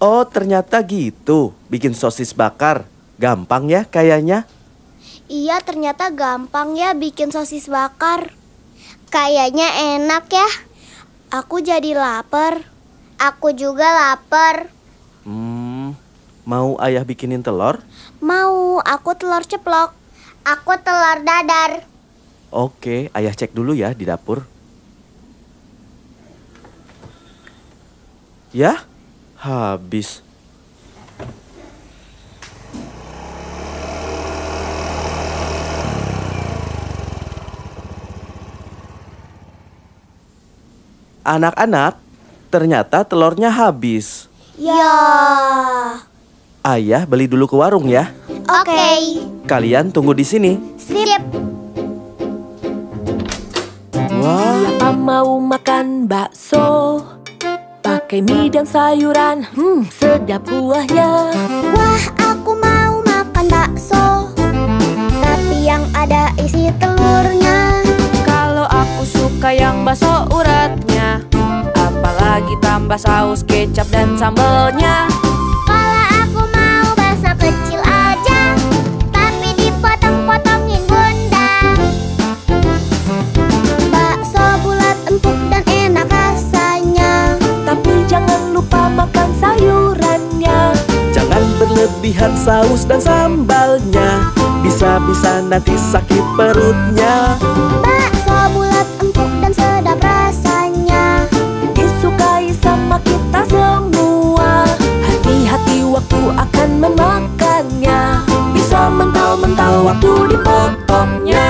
Oh, ternyata gitu. Bikin sosis bakar. Gampang ya kayaknya. Iya, ternyata gampang ya bikin sosis bakar. Kayaknya enak ya. Aku jadi lapar. Aku juga lapar. Mau ayah bikinin telur? Mau, aku telur ceplok. Aku telur dadar. Oke, ayah cek dulu ya di dapur. Ya, habis. Anak-anak, ternyata telurnya habis. Ya. Ayah beli dulu ke warung ya. Oke. Kalian tunggu di sini. Sip. Wah, Siapa mau makan bakso? Pakai mie dan sayuran, sedap kuahnya. Wah, aku mau makan bakso. Tapi yang ada isi telurnya. Kalau aku suka yang bakso uratnya, apalagi tambah saus kecap dan sambalnya. Kalau aku mau bakso kecil aja, tapi dipotong-potongin bunda. Bakso bulat empuk dan enak rasanya. Tapi jangan lupa makan sayurannya. jangan berlebihan saus dan sambalnya. Bisa-bisa nanti sakit perutnya. Bakso bulat empuk dan sedap rasanya. Disukai sama kita semua. Hati-hati waktu akan memakannya. Bisa mental-mental waktu dipotongnya.